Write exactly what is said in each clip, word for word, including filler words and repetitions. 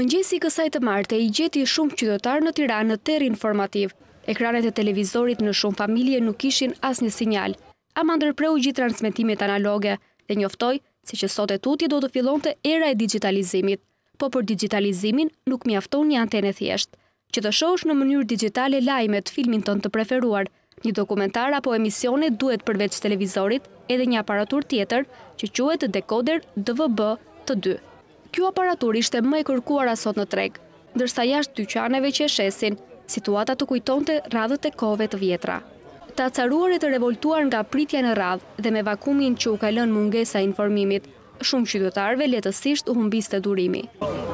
Mëngjesi i kësaj të martë i gjeti shumë qytetar në Tiranë në terr informativ. Ekranet e televizorit në shumë familje nuk kishin asnjë sinjal, ama ndërpreu gjithë transmetimet analoge dhe njoftoi se që sot e tutje do të fillonte era e digitalizimit. Po për digitalizimin nuk mjafton një antenë thjesht, që të shohësh në mënyrë digjitale lajmet, filmin tënd të preferuar. Një dokumentar apo emisione duhet përveç televizorit edhe një aparatur tjetër që quhet dekoder D V B T dy. Ky aparatur ishte më e kërkuara sot në treg, ndërsa jashtë dyqaneve që e shesin, situata të kujtonte radhët e kohëve të vjetra. Të acaruar e të revoltuar nga pritja në radhë dhe me vakumin që u ka lënë mungesa e informimit, shumë qytetarëve lehtësisht u humbiste durimi.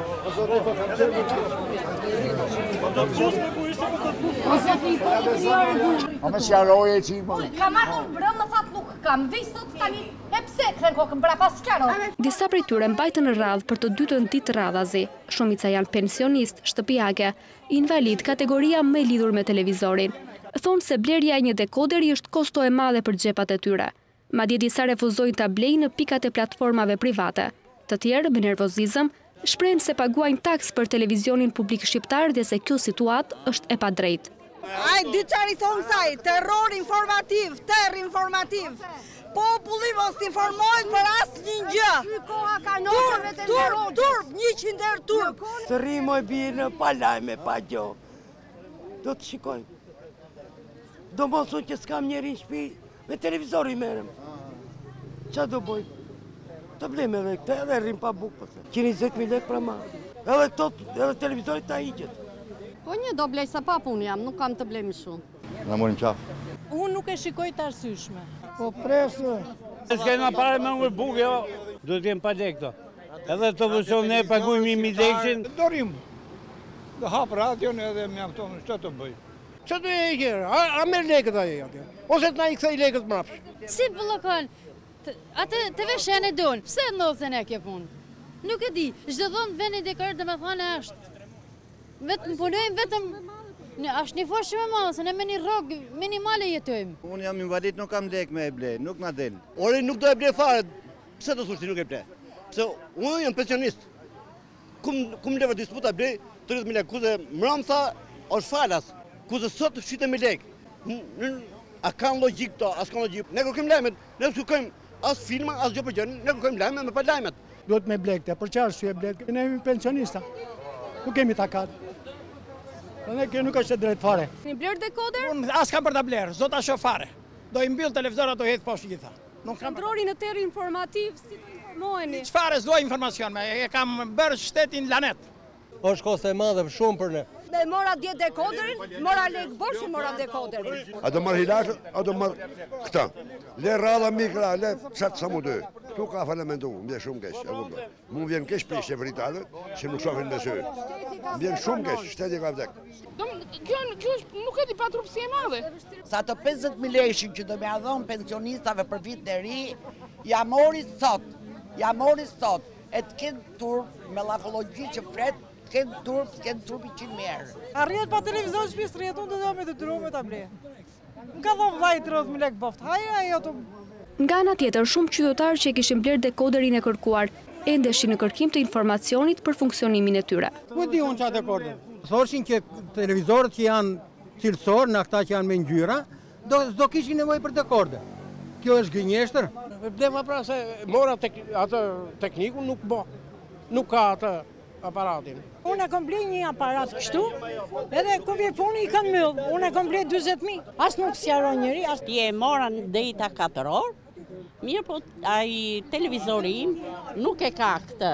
A me sjaroj e qima. Kam arru brëm, më thatë nuk kam, vej sot tani, e pse kërën kokën pra pas sjaroj. Disa prej tyre mbajtën në radhë për të dytën ditë radhazi. Shumica janë pensionist, shtëpiake, invalid, kategoria më e lidhur me televizorin. Thonë se blerja e një dekoderi është kosto e madhe për xhepat e tyre. Madje disa refuzojnë ta blejnë në pikat e platformave private. Të tjerë, me nervozizëm, shprehen se paguajnë taks për televizionin publik shqiptar dhe se kjo situatë është e padrejtë. Ai dy çari thonë saj, terror informativ, terr informativ. Populli mos informohet për asnjë gjë. Koha ka notave të turp, turp, njëqind herë turp. Të rrimoj bie në pa lajme, pa gjë. Do të shikoj. Do mos unë që s'kam njeri në shtëpi, me televizori merrem. Ç'a do bëj? Të blem edhe këtë, edhe rrim pa bukë përse. njëzet mijë lekë për ma. Edhe këto, edhe televizorit ta hiqet. Po një do blej sa pa punë jam, nuk kam të blejmë shumë. Na morim qafë. Unë nuk e shikoj të arsyshme. Po presë. Se s'kejnë pare me ngërë bukë, jo, do t'jem pa lekë to. Edhe të vëshon ne pagujmë i mi lekëshin. Do rrim, do hapë radion edhe me aftonë, që të bëj? Që të e kjerë, a me lekët a e atje? Ose të na i kësaj lekët mrapsh? Si bëllëkon, atë të veshen e donë, pse ndodhë të ne kje punë? Nuk e di, çdo dhonë veni dhe kërë dhe me thane është. Vetëm punojmë, vetëm, është një forë shumë e malë, se ne me një rogë minimale jetojmë. Unë jam invalid, nuk kam lekë me e ble, nuk na del. Ore nuk do e ble fare, pse do thush ti nuk e ble? Se unë jam pensionist. Kum leve disputa ble, tridhjetë mijë lekë, kuze mram tha, është falas, kuze sot shite me lekë. A kanë logjik to, as kanë logjik. Ne kërkojmë lajmet, ne kërkojmë as filma, as gjë për gjë, ne kërkojmë lajme me pa lajmet. Duhet me blekte, për çfarë arsye blekte? Ne jemi pensionista. Nuk kemi takat. Ne kjo nuk është e drejtë fare. Një bler dekoder? Unë as kam për ta blerë, zot a shoh fare. Do i mbyll televizorat, do hedh poshtë gjitha. Nuk kam. Kontrolli në terr informativ, si të informoheni? Çfarë s'do informacion me, e kam bërë shtetin lanet. Është kosto e madhe shumë për ne. Ne mora dje dekoderin, mora lekë bosh e mora dekoderin. A do marrë hilashë, a do marrë këta. Le radha mikra, le qatë sa mu dy. Këtu ka falementu, më vjen shumë kesh. Mu vjen kesh për shqeveritarët, që nuk shofin me sy. Më vjen shumë kesh, shteti ka vdek. Kjo nuk e di patrupsi e madhe. Sa të pesëdhjetë mijë lekë që do me adhon pensionistave për vit të ri, ja mori sot, ja mori sot, e të kënë turp me lafologji që fret, të kënë turp, të kënë turp i qinë merë. A rrjet pa televizor shpis rrjet, unë të do me të dyru me të ble. Më ka dhomë dhajtë tridhjetë mijë lekë boft, hajra e jo të... Nga ana tjetër, shumë qytetarë që kishin bler dekoderin e kërkuar, endeshin në kërkim të informacionit për funksionimin e tyre. Ku di unë çfarë dekoder? Thoshin që televizorët që janë cilësor, në ata që janë me ngjyra, do do kishin nevojë për dekoder. Kjo është gënjeshtër. Bleva pra se mora atë teknikun nuk bë. Nuk ka atë aparatin. Unë e kom blej një aparat kështu, edhe ku vje puni i kanë myllë. Unë e kom blej dyzet mijë. As nuk sjaron njëri, as... Ti e mora drejta katër orë, mirë po ai televizori im nuk e ka këtë.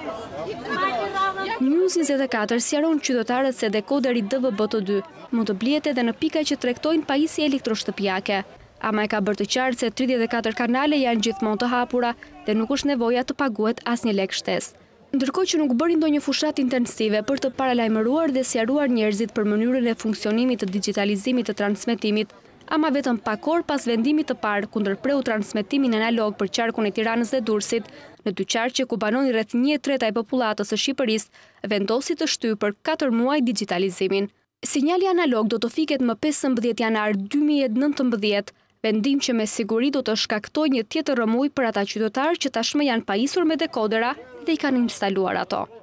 News njëzet e katër sjaron qytetarët se dekoderi D V B T dy mund të blihet edhe në pika që tregtojnë pajisje elektroshtëpiake. Ama e ka bërë të qartë se tridhjetë e katër kanale janë gjithmonë të hapura dhe nuk është nevoja të paguhet asnjë lek shtesë. Ndërkohë që nuk bëri ndonjë fushat intensive për të paralajmëruar dhe sqaruar njerëzit për mënyrën e funksionimit të digitalizimit të transmetimit, ama vetëm pak orë pas vendimit të parë ku ndërpreu transmetimin analog për qarkun e Tiranës dhe Durrësit, në dy qarqe ku banoi rreth një treta e popullatës së Shqipërisë, vendosi të shtyjë për katër muaj digitalizimin. Sinjali analog do të fiket më pesëmbëdhjetë janar dy mijë e nëntëmbëdhjetë, vendim që me siguri do të shkaktoj një tjetër rëmuj për ata qytetarë që tashmë janë pajisur me dekodera dhe i kanë instaluar ato.